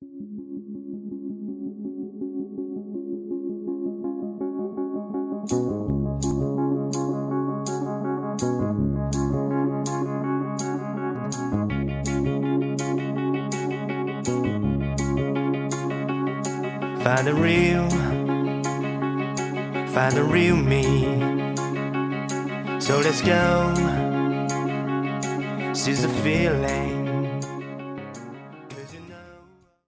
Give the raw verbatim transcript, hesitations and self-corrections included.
Find the real, find the real me. So let's go, seize the feeling.